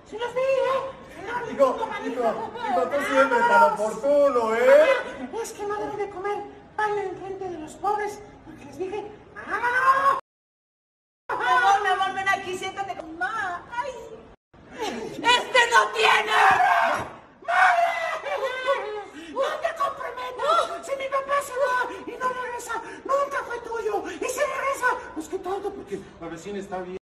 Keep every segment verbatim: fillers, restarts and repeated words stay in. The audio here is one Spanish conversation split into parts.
Sí los vi, ¿eh? Hijo, hijo, hijo, tú siempre tan oportuno, ¿eh? Es que no debe de comer pan en frente de los pobres, porque les dije, ¡ah! Mi amor, mi amor, ven aquí, siéntate con mamá. Ay. ¡Este no tiene! ¡Madre! ¡No te comprometo! Si mi papá se va y no regresa, nunca fue tuyo. Y si regresa, pues qué tonto, porque la vecina está bien.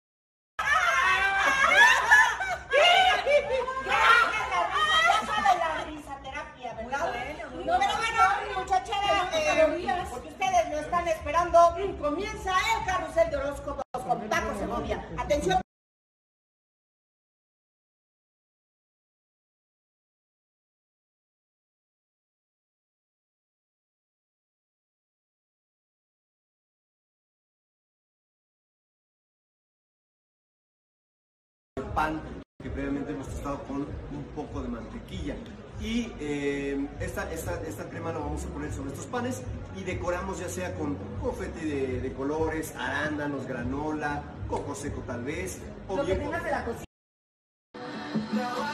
Porque ustedes lo están esperando, comienza el carrusel de horóscopos con Paco Segovia. Atención. El pan que previamente hemos tostado con un poco de mantequilla. Y eh, esta, esta, esta crema la vamos a poner sobre estos panes y decoramos ya sea con confeti de, de colores, arándanos, granola, coco seco tal vez, o Lo que bien tengas de la cocina.